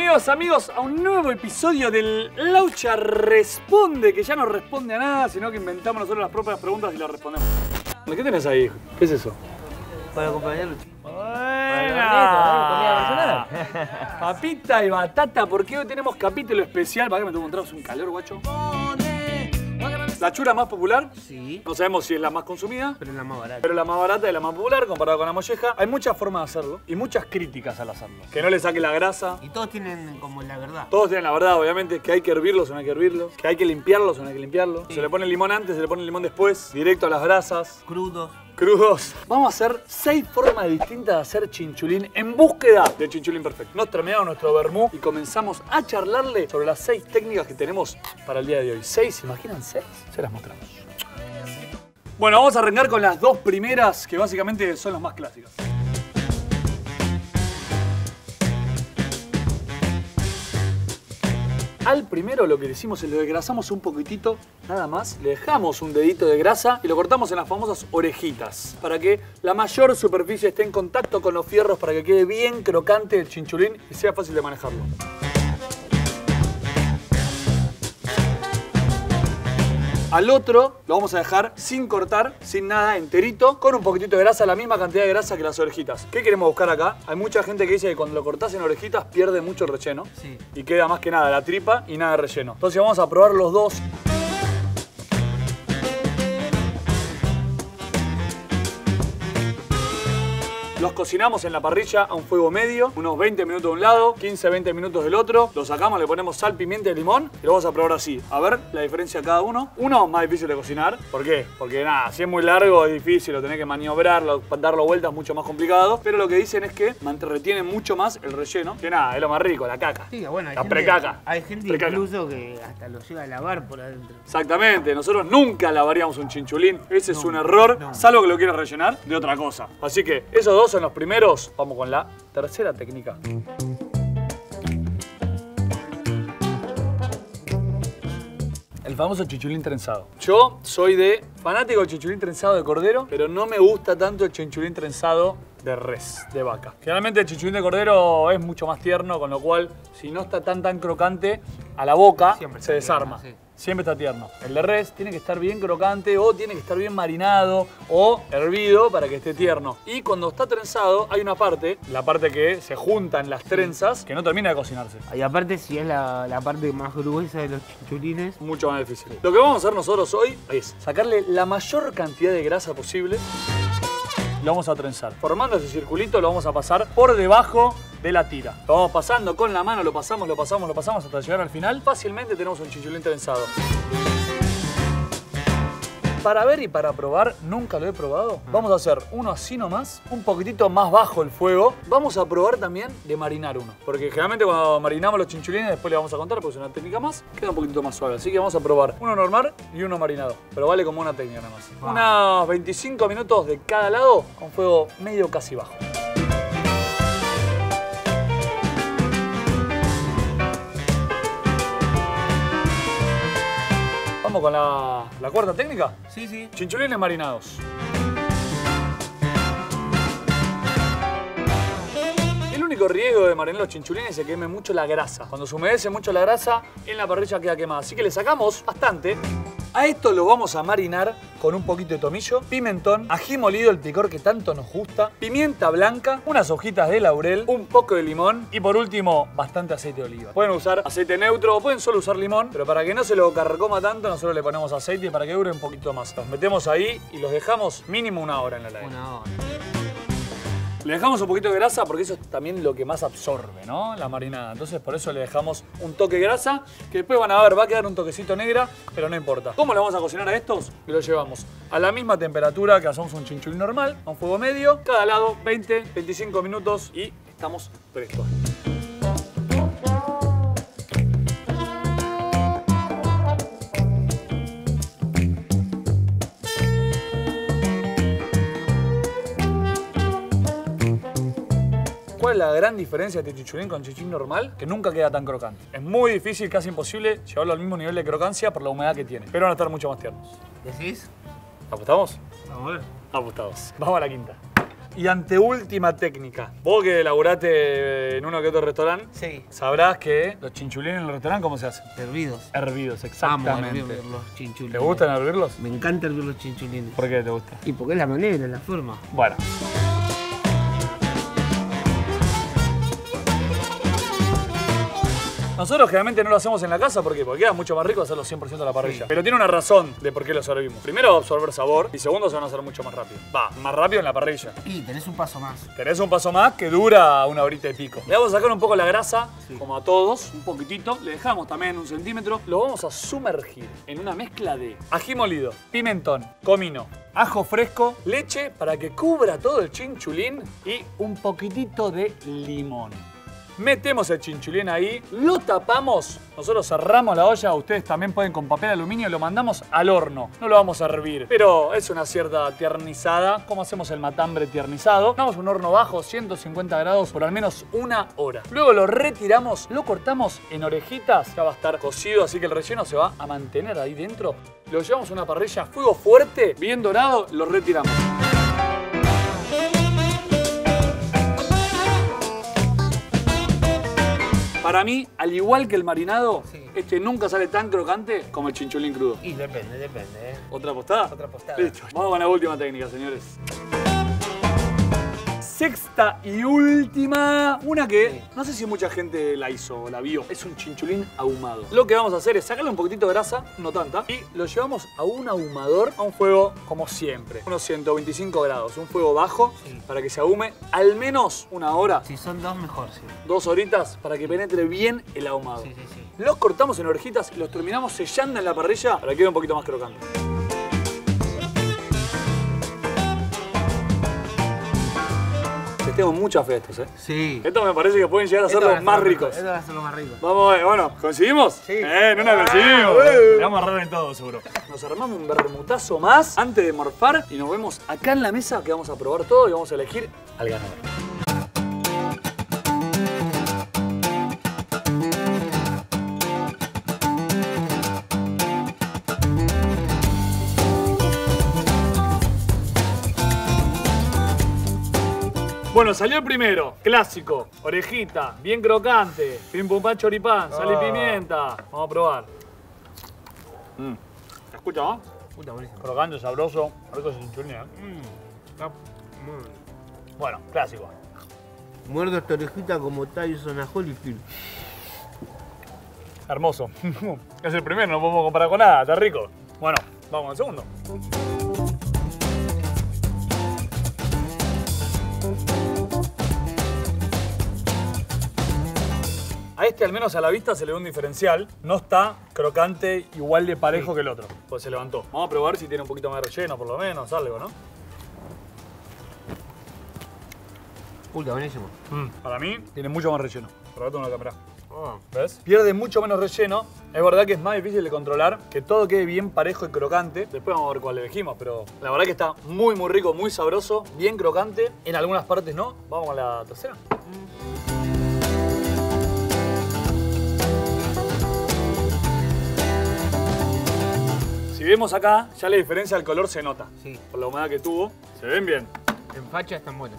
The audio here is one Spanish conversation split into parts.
Bienvenidos amigos a un nuevo episodio del Laucha Responde, que ya no responde a nada, sino que inventamos nosotros las propias preguntas y las respondemos. ¿Qué tenés ahí? ¿Qué es eso? Para acompañarlo. ¡Buena! Papita y batata, porque hoy tenemos capítulo especial. ¿Para qué me tengo un trago? Es un calor, guacho. La chura más popular, Sí, no sabemos si es la más consumida, pero es la más barata. pero la más barata y la más popular comparada con la molleja. Hay muchas formas de hacerlo y muchas críticas al hacerlo. Que no le saque la grasa. Y todos tienen como la verdad. Todos tienen la verdad, obviamente, que hay que hervirlos o no hay que hervirlos, que hay que limpiarlos o no hay que limpiarlos. Sí. Se le pone el limón antes, se le pone el limón después, directo a las brasas, Crudos. crudos. Vamos a hacer 6 formas distintas de hacer chinchulín en búsqueda del chinchulín perfecto. Nos terminamos nuestro vermú y comenzamos a charlarle sobre las 6 técnicas que tenemos para el día de hoy. 6, ¿se imaginan 6? Se las mostramos. Bueno, vamos a arrancar con las 2 primeras, que básicamente son las más clásicas. Al primero lo que le hicimos es lo desgrasamos un poquitito, nada más. Le dejamos un dedito de grasa y lo cortamos en las famosas orejitas para que la mayor superficie esté en contacto con los fierros para que quede bien crocante el chinchulín y sea fácil de manejarlo. Al otro lo vamos a dejar sin cortar, sin nada, enterito, con un poquitito de grasa, la misma cantidad de grasa que las orejitas. ¿Qué queremos buscar acá? Hay mucha gente que dice que cuando lo cortás en orejitas pierde mucho el relleno. Sí. Y queda más que nada la tripa y nada de relleno. Entonces vamos a probar los dos. Los cocinamos en la parrilla a un fuego medio, unos 20 minutos de un lado, 15-20 minutos del otro. Lo sacamos, le ponemos sal, pimienta y limón y lo vamos a probar así. A ver la diferencia de cada uno. Uno es más difícil de cocinar. ¿Por qué? Porque nada, si es muy largo es difícil, lo tenés que maniobrar, darlo vueltas, mucho más complicado. Pero lo que dicen es que retiene mucho más el relleno. Que nada, es lo más rico, la caca. Sí, bueno, hay La gente, precaca. hay gente Precaca. incluso que hasta lo llega a lavar por adentro. Exactamente, nosotros nunca lavaríamos un chinchulín. Ese es un error, salvo que lo quieras rellenar de otra cosa. Así que esos dos son los primeros. Vamos con la tercera técnica. El famoso chinchulín trenzado. Yo soy fanático del chinchulín trenzado de cordero, pero no me gusta tanto el chinchulín trenzado de res, de vaca. Generalmente el chinchulín de cordero es mucho más tierno, con lo cual, si no está tan crocante, a la boca Siempre se está desarma. tierno, sí. Siempre está tierno. El de res tiene que estar bien crocante o tiene que estar bien marinado o hervido para que esté tierno. Y cuando está trenzado hay una parte, la parte que se juntan las trenzas, que no termina de cocinarse. Y aparte, si es la parte más gruesa de los chinchulines, Mucho más difícil. Lo que vamos a hacer nosotros hoy es sacarle la mayor cantidad de grasa posible. Lo vamos a trenzar. Formando ese circulito lo vamos a pasar por debajo de la tira. Lo vamos pasando con la mano, lo pasamos hasta llegar al final. Fácilmente tenemos un chinchulín trenzado. Para ver y para probar, nunca lo he probado. Vamos a hacer uno así nomás, un poquitito más bajo el fuego. Vamos a probar también de marinar uno. Porque generalmente cuando marinamos los chinchulines, después le vamos a contar, porque es una técnica más, queda un poquitito más suave. Así que vamos a probar uno normal y uno marinado. Pero vale como una técnica nada más. Unos 25 minutos de cada lado, con fuego medio casi bajo. Vamos con la cuarta técnica. sí. Chinchulines marinados. El único riesgo de marinar los chinchulines es que queme mucho la grasa. Cuando se humedece mucho la grasa, en la parrilla queda quemada. Así que le sacamos bastante. A esto lo vamos a marinar con un poquito de tomillo, pimentón, ají molido, el picor que tanto nos gusta, pimienta blanca, unas hojitas de laurel, un poco de limón y por último, bastante aceite de oliva. Pueden usar aceite neutro o pueden solo usar limón, pero para que no se lo carcoma tanto, nosotros le ponemos aceite para que dure un poquito más. Los metemos ahí y los dejamos mínimo una hora en la heladera. Una hora. Le dejamos un poquito de grasa porque eso es también lo que más absorbe, ¿no? La marinada. Entonces por eso le dejamos un toque de grasa que después van a ver, va a quedar un toquecito negra, pero no importa. ¿Cómo le vamos a cocinar a estos? Y los llevamos a la misma temperatura que hacemos un chinchulín normal, a un fuego medio, cada lado 20-25 minutos y estamos prestos. ¿Cuál es la gran diferencia de este chinchulín con chinchulín normal? Que nunca queda tan crocante. Es muy difícil, casi imposible, llevarlo al mismo nivel de crocancia por la humedad que tiene. Pero van a estar mucho más tiernos. ¿Decís? ¿Apostamos? Vamos a ver. Apostados. Vamos a la quinta. y anteúltima técnica. Vos que laburaste en uno que otro restaurante, Sí. sabrás que los chinchulines en el restaurante, ¿cómo se hacen? Hervidos. Hervidos, Amo exactamente. hervir los chinchulines. ¿Te gustan hervirlos? Me encanta hervir los chinchulines. ¿Por qué te gusta? Y porque es la manera, la forma. Bueno. Nosotros generalmente no lo hacemos en la casa, ¿por qué? Porque queda mucho más rico hacerlo 100% a la parrilla. Sí. Pero tiene una razón de por qué lo servimos. Primero, va a absorber sabor y segundo, se van a hacer mucho más rápido. Va, más rápido en la parrilla. Y tenés un paso más. Tenés un paso más que dura una horita y pico. Le vamos a sacar un poco la grasa, como a todos, un poquitito. Le dejamos también 1 centímetro. Lo vamos a sumergir en una mezcla de ají molido, pimentón, comino, ajo fresco, leche para que cubra todo el chinchulín y un poquitito de limón. Metemos el chinchulín ahí, lo tapamos, nosotros cerramos la olla, ustedes también pueden con papel aluminio, lo mandamos al horno. No lo vamos a hervir, pero es una cierta tiernizada, como hacemos el matambre tiernizado. Damos un horno bajo, 150 grados por al menos 1 hora. Luego lo retiramos, lo cortamos en orejitas, ya va a estar cocido, así que el relleno se va a mantener ahí dentro. Lo llevamos a una parrilla a fuego fuerte, bien dorado, lo retiramos. Para mí, al igual que el marinado, este nunca sale tan crocante como el chinchulín crudo. Y depende, ¿eh? ¿Otra postada? Otra postada. Listo. Vamos con la última técnica, señores. Sexta y última, una que no sé si mucha gente la hizo o la vio, es un chinchulín ahumado. Lo que vamos a hacer es sacarle un poquito de grasa, no tanta, y lo llevamos a un ahumador a un fuego como siempre, unos 125 grados, un fuego bajo para que se ahume al menos 1 hora. Si son 2, mejor, sí. 2 horitas para que penetre bien el ahumado. Sí. Los cortamos en orejitas y los terminamos sellando en la parrilla para que quede un poquito más crocante. Les tengo mucha fe a estos, ¿eh? Sí. Estos me parece que pueden llegar a ser los más ricos. Esto va a ser los más ricos. Vamos a ver, bueno, ¿coincidimos? Sí. En una coincidimos. Le vamos a agarrar en todo, seguro. Nos armamos un bermutazo más antes de morfar y nos vemos acá en la mesa que vamos a probar todo y vamos a elegir al ganador. Bueno, salió el primero, clásico, orejita, bien crocante, pim pum pan choripán, sal y pimienta. Vamos a probar. ¿Se escucha, no? Puta, buenísimo. Crocante, sabroso, rico ese chinchulín, ¿eh? Está muy... Bueno, clásico. Muerdo esta orejita como Tyson a Holyfield. Hermoso. Es el primero, no podemos comparar con nada, está rico. Bueno, vamos al segundo. A este, al menos a la vista, se le ve un diferencial. No está crocante igual de parejo que el otro. Pues se levantó. Vamos a probar si tiene un poquito más de relleno, por lo menos, algo, ¿no? Puta, buenísimo. Para mí, tiene mucho más relleno. Probate una cámara. Oh. ¿Ves? Pierde mucho menos relleno. Es verdad que es más difícil de controlar, que todo quede bien parejo y crocante. Después vamos a ver cuál elegimos, pero la verdad que está muy, muy rico, muy sabroso, bien crocante. En algunas partes no. Vamos a la tercera. Si vemos acá, ya la diferencia del color se nota. Sí. Por la humedad que tuvo, se ven bien. En facha están buenos.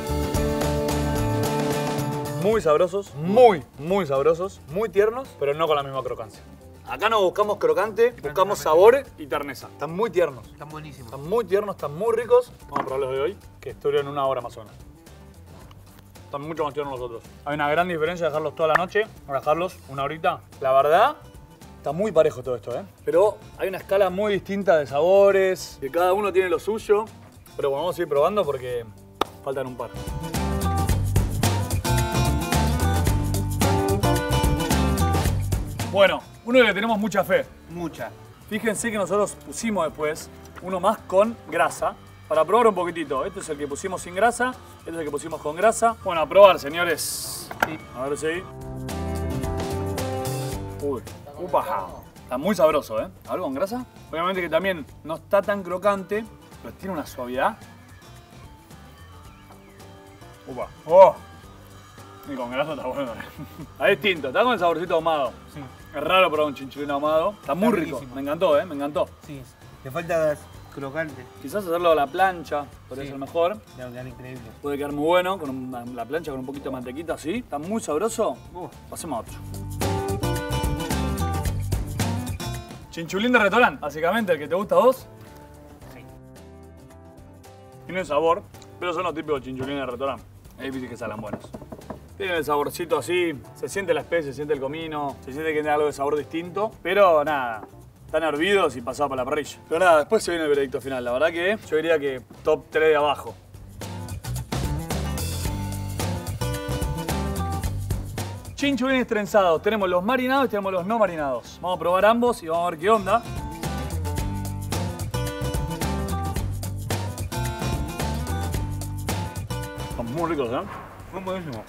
Muy sabrosos, muy sabrosos, muy tiernos, pero no con la misma crocancia. Acá no buscamos crocante, buscamos sabor y terneza. Están muy tiernos. Están buenísimos. Están muy tiernos, están muy ricos. Vamos a probarlos de hoy, que estuvieron 1 hora más o menos. Están mucho más tiernos los otros. Hay una gran diferencia de dejarlos toda la noche o dejarlos 1 horita. La verdad, está muy parejo todo esto, ¿eh? Pero hay una escala muy distinta de sabores, que cada uno tiene lo suyo. Pero bueno, vamos a ir probando porque faltan un par. Bueno, uno que le tenemos mucha fe. Mucha. Fíjense que nosotros pusimos después uno más con grasa para probar un poquitito. Este es el que pusimos sin grasa, este es el que pusimos con grasa. Bueno, a probar, señores. Sí. A ver si... Uy, upa. Está muy sabroso, ¿eh? A ver con grasa. Obviamente que también no está tan crocante, pero tiene una suavidad. Upa. ¡Oh! Y con grasa está bueno. Está distinto, está con el saborcito ahumado. Sí. Es raro probar un chinchulín ahumado. Está muy rico. riquísimo. Me encantó, me encantó. Sí. Le falta crocante. Quizás hacerlo a la plancha, podría ser mejor. Debe quedar increíble. Puede quedar muy bueno, con la plancha con un poquito de mantequita así. Está muy sabroso. Pasemos a otro. Chinchulín de restaurante, básicamente, el que te gusta a vos. Sí. Tiene sabor, pero son los típicos chinchulines de restaurante. Es difícil que salgan buenos. Tiene el saborcito así, se siente la especie, se siente el comino, se siente que tiene algo de sabor distinto, pero nada, están hervidos y pasados por la parrilla. Pero nada, después se viene el veredicto final. La verdad que yo diría que top 3 de abajo. Chinchulines trenzados, tenemos los marinados y tenemos los no marinados. Vamos a probar ambos y vamos a ver qué onda. Son muy ricos, ¿eh? Muy buenísimo.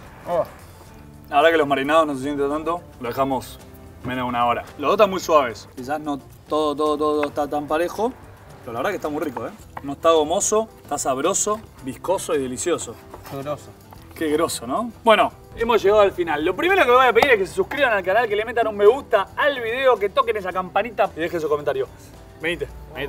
La verdad que los marinados no se sienten tanto, lo dejamos menos de una hora. Los dos están muy suaves, quizás no todo está tan parejo, pero la verdad que está muy rico, ¿eh? No está gomoso, está sabroso, viscoso y delicioso. Sabroso. Qué groso, ¿no? Bueno, hemos llegado al final. Lo primero que les voy a pedir es que se suscriban al canal, que le metan un me gusta al video, que toquen esa campanita y dejen su comentario. Venite,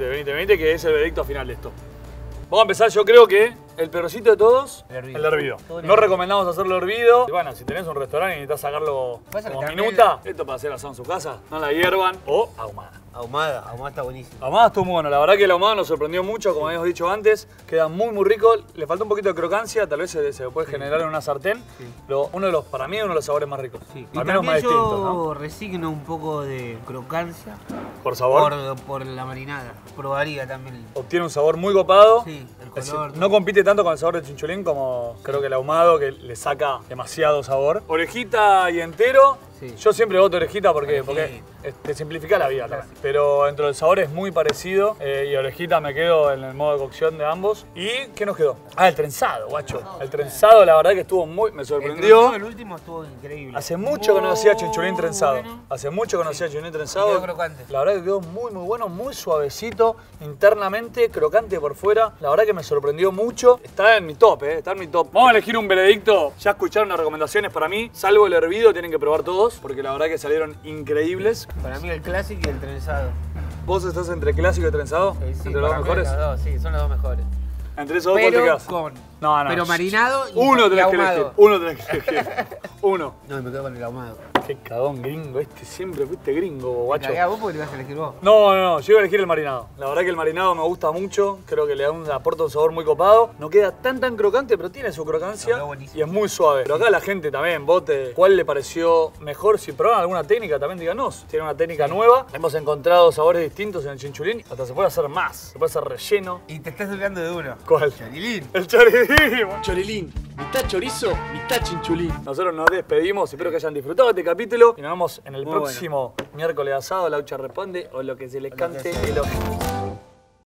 que es el veredicto final de esto. Vamos a empezar, yo creo que el peorcito de todos, el hervido. No recomendamos hacerlo hervido. Y bueno, si tenés un restaurante y necesitas sacarlo como minuta, esto para hacer asado en su casa, no la hiervan o ahumada. Ahumada está buenísimo. Ahumada estuvo muy bueno, la verdad que la ahumada nos sorprendió mucho, como habíamos dicho antes, queda muy rico, le falta un poquito de crocancia, tal vez se puede generar en una sartén, pero para mí uno de los sabores más ricos, al menos más distintos, ¿no? Yo resigno un poco de crocancia. ¿Por sabor? Por la marinada, probaría también. Obtiene un sabor muy copado, sí, el color. No compite tanto con el sabor del chinchulín como creo que el ahumado, que le saca demasiado sabor. Orejita y entero. Sí. Yo siempre voto orejita porque te simplifica la vida también. Pero dentro del sabor es muy parecido y orejita me quedo en el modo de cocción de ambos. ¿Y qué nos quedó? Ah, el trenzado, guacho. El trenzado la verdad que estuvo me sorprendió. El último estuvo increíble. Hace mucho que no hacía chinchulín trenzado. Hace mucho que no hacía chinchulín trenzado. Quedó crocante. La verdad que quedó muy bueno, muy suavecito internamente, crocante por fuera. La verdad que me sorprendió mucho. Está en mi top, está en mi top. Vamos a elegir un veredicto. Ya escucharon las recomendaciones para mí. Salvo el hervido, tienen que probar todos, porque la verdad que salieron increíbles. Para mí el clásico y el trenzado. ¿Vos estás entre clásico y trenzado? Sí, ¿Entre los dos mejores? Sí, son los dos mejores. Entre esos dos, ¿cuál te quedás? Pero marinado y uno tenés que elegir. Uno tenés que elegir. Uno. No, me quedo con el ahumado. Qué cagón gringo, siempre fuiste gringo, guacho. ¿Te vos porque te vas a elegir vos? No, yo iba a elegir el marinado. La verdad que el marinado me gusta mucho, creo que le aporta un sabor muy copado. No queda tan crocante, pero tiene su crocancia y es muy suave. Pero acá la gente también vote cuál le pareció mejor. Si probaron alguna técnica, también díganos. Tiene una técnica nueva. Hemos encontrado sabores distintos en el chinchulín. Hasta se puede hacer más, se puede hacer relleno. Y te estás olvidando de uno. ¿Cuál? Chorilín. El chorilín. Chorilín. Mitad chorizo, mitad chinchulín. Nosotros nos despedimos, espero que hayan disfrutado este capítulo y nos vemos en el próximo miércoles asado, Laucha responde o lo que se les cante el ojo.